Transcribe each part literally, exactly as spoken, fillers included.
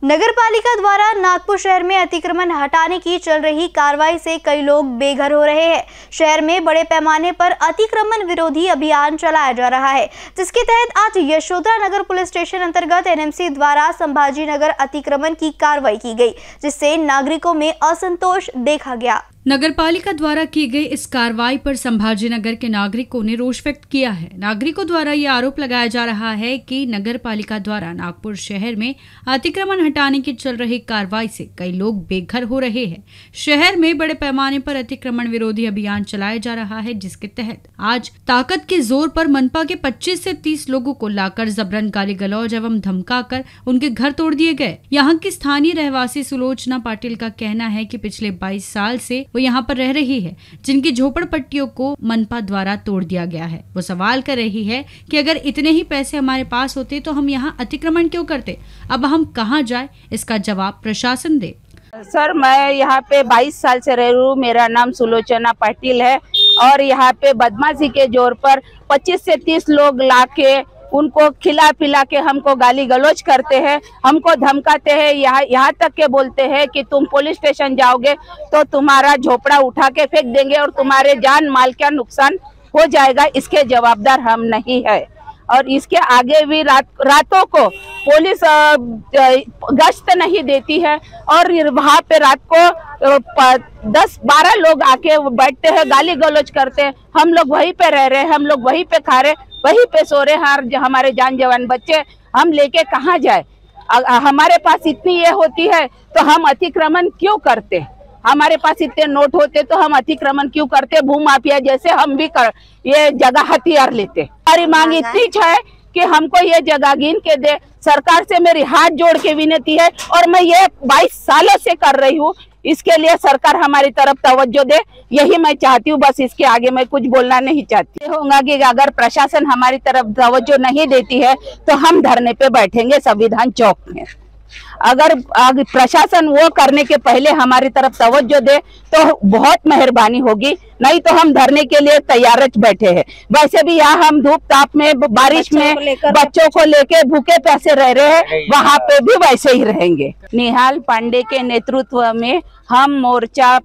नगर पालिका द्वारा नागपुर शहर में अतिक्रमण हटाने की चल रही कार्रवाई से कई लोग बेघर हो रहे हैं। शहर में बड़े पैमाने पर अतिक्रमण विरोधी अभियान चलाया जा रहा है, जिसके तहत आज यशोधरा नगर पुलिस स्टेशन अंतर्गत एनएमसी द्वारा संभाजी नगर अतिक्रमण की कार्रवाई की गई, जिससे नागरिकों में असंतोष देखा गया। नगर पालिका द्वारा की गई इस कार्रवाई पर संभाजी नगर के नागरिकों ने रोष व्यक्त किया है। नागरिकों द्वारा ये आरोप लगाया जा रहा है कि नगर पालिका द्वारा नागपुर शहर में अतिक्रमण हटाने की चल रही कार्रवाई से कई लोग बेघर हो रहे हैं। शहर में बड़े पैमाने पर अतिक्रमण विरोधी अभियान चलाया जा रहा है, जिसके तहत आज ताकत के जोर पर मनपा के पच्चीस से तीस लोगों को लाकर जबरन गाली गलौज एवं धमकाकर उनके घर तोड़ दिए गए। यहाँ की स्थानीय रहवासी सुलोचना पाटिल का कहना है कि पिछले बाईस साल से वो यहाँ पर रह रही है, जिनकी झोपड़पट्टियों को मनपा द्वारा तोड़ दिया गया है। वो सवाल कर रही है कि अगर इतने ही पैसे हमारे पास होते तो हम यहाँ अतिक्रमण क्यों करते, अब हम कहाँ जाए, इसका जवाब प्रशासन दे। सर, मैं यहाँ पे बाईस साल से रह रही हूँ। मेरा नाम सुलोचना पाटिल है और यहाँ पे बदमाशी के जोर पर पच्चीस से तीस लोग लाके उनको खिला पिला के हमको गाली गलौज करते हैं, हमको धमकाते हैं। यहाँ यहाँ तक के बोलते हैं कि तुम पुलिस स्टेशन जाओगे तो तुम्हारा झोपड़ा उठा के फेंक देंगे और तुम्हारे जान माल का नुकसान हो जाएगा। इसके जवाबदार हम नहीं है। और इसके आगे भी रात रातों को पुलिस गश्त नहीं देती है और वहाँ पे रात को दस बारह लोग आके बैठते हैं, गाली गलौज करते हैं। हम लोग वहीं पे रह रहे हैं, हम लोग वहीं पे खा रहे, वहीं पे सो रहे हैं। हमारे जान जवान बच्चे हम लेके कहाँ जाए? हमारे पास इतनी ये होती है तो हम अतिक्रमण क्यों करते? हमारे पास इतने नोट होते तो हम अतिक्रमण क्यों करते? भूमाफिया जैसे हम भी कर ये जगह हथियार लेते। हमारी मांग इतनी है कि हमको ये जगह गिन के दे। सरकार से मेरी हाथ जोड़ के विनती है और मैं ये बाईस सालों से कर रही हूँ। इसके लिए सरकार हमारी तरफ तवज्जो दे, यही मैं चाहती हूँ। बस इसके आगे मैं कुछ बोलना नहीं चाहती। होगा कि अगर प्रशासन हमारी तरफ तवज्जो नहीं देती है तो हम धरने पे बैठेंगे संविधान चौक में। अगर प्रशासन वो करने के पहले हमारी तरफ तवज्जो दे तो बहुत मेहरबानी होगी, नहीं तो हम धरने के लिए तैयार बैठे हैं। वैसे भी यहाँ हम धूप ताप में बारिश में बच्चों को लेके भूखे प्यासे रह रहे हैं, वहाँ पे भी वैसे ही रहेंगे। निहाल पांडे के नेतृत्व में हम मोर्चा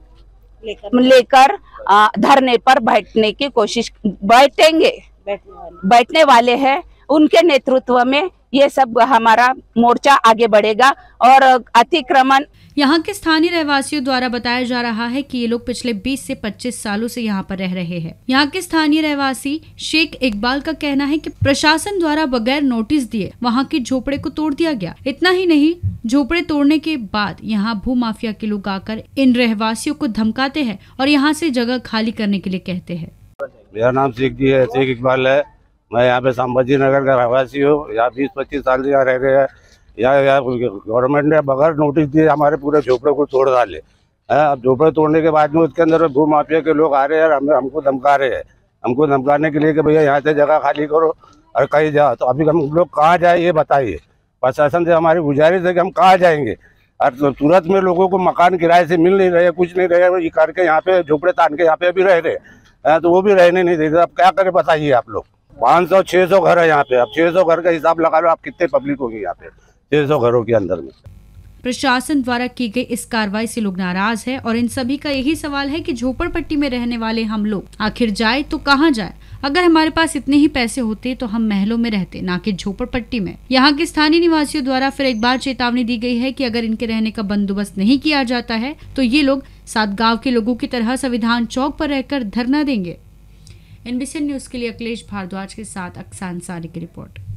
लेकर धरने पर बैठने की कोशिश बैठेंगे बैठने वाले हैं। उनके नेतृत्व में ये सब हमारा मोर्चा आगे बढ़ेगा। और अतिक्रमण यहाँ के स्थानीय रहवासियों द्वारा बताया जा रहा है कि ये लोग पिछले बीस से पच्चीस सालों से यहाँ पर रह रहे हैं। यहाँ के स्थानीय रहवासी शेख इकबाल का कहना है कि प्रशासन द्वारा बगैर नोटिस दिए वहाँ के झोपड़े को तोड़ दिया गया। इतना ही नहीं, झोपड़े तोड़ने के बाद यहाँ भूमाफिया के लोग आकर इन रहवासियों को धमकाते हैं और यहाँ से जगह खाली करने के लिए कहते हैं। मेरा नाम शेख जी है, शेख इकबाल है। मैं यहाँ पे संभाजी नगर का रहवासी हूँ। यहाँ बीस पच्चीस साल से यहाँ रह रहे हैं। यहाँ गवर्नमेंट ने बगैर नोटिस दिए हमारे पूरे झोपड़े को तोड़ डाले। अब झोपड़े तोड़ने के बाद में उसके अंदर भू माफिया के लोग आ रहे हैं और हम, हमको धमका रहे हैं। हमको धमकाने के लिए कि भैया यहाँ से जगह खाली करो और कहीं जाओ। तो अभी हम लोग कहाँ जाए ये बताइए। प्रशासन से हमारी गुजारिश है कि हम कहाँ जाएंगे। और तुरंत में लोगों को मकान किराए से मिल नहीं रहे, कुछ नहीं रहे, ये करके यहाँ पे झोपड़े तान के यहाँ पे अभी रह रहे, तो वो भी रहने नहीं देते। अब क्या करें बताइए आप लोग। पाँच सौ छह सौ घर है यहाँ पे। अब छह सौ घर का हिसाब लगा लो आप, कितने पब्लिक होगी यहाँ पे छह सौ घरों के अंदर में। प्रशासन द्वारा की गई इस कार्रवाई से लोग नाराज है और इन सभी का यही सवाल है कि झोपड़पट्टी में रहने वाले हम लोग आखिर जाए तो कहाँ जाए? अगर हमारे पास इतने ही पैसे होते तो हम महलों में रहते, ना कि झोपड़पट्टी में। यहाँ के स्थानीय निवासियों द्वारा फिर एक बार चेतावनी दी गई है कि अगर इनके रहने का बंदोबस्त नहीं किया जाता है तो ये लोग सात गाँव के लोगों की तरह संविधान चौक पर रहकर धरना देंगे। एनबीसी न्यूज के लिए अखिलेश भारद्वाज के साथ अक्सा अंसारी की रिपोर्ट।